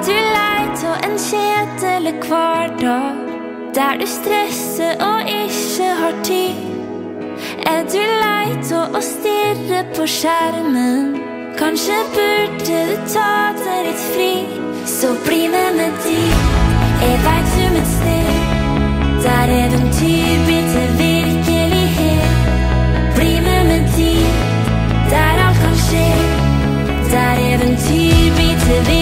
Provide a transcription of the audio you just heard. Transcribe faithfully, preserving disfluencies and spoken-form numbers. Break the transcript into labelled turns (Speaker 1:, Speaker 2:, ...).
Speaker 1: du lei av en kjedelig hverdag, der du stresser og ikke har tid? Er du lei av å stirre på skjermen? Kanskje burde du ta deg litt fri? Så bli med meg dit, jeg vet om et sted der eventyr blir til virkelighet. Bli med meg dit, der alt kan skje, der eventyr blir til virkelighet.